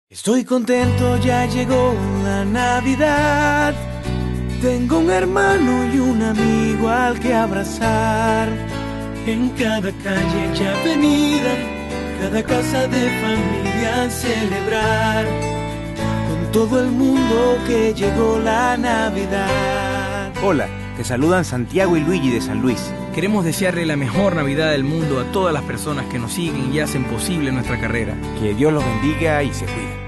Estoy contento, ya llegó la Navidad. Tengo un hermano y un amigo al que abrazar. En cada calle y avenida, cada casa de familia celebrar. Con todo el mundo que llegó la Navidad. Hola, te saludan Santiago y Luigi de San Luis. Queremos desearle la mejor Navidad del mundo a todas las personas que nos siguen y hacen posible nuestra carrera. Que Dios los bendiga y se cuide.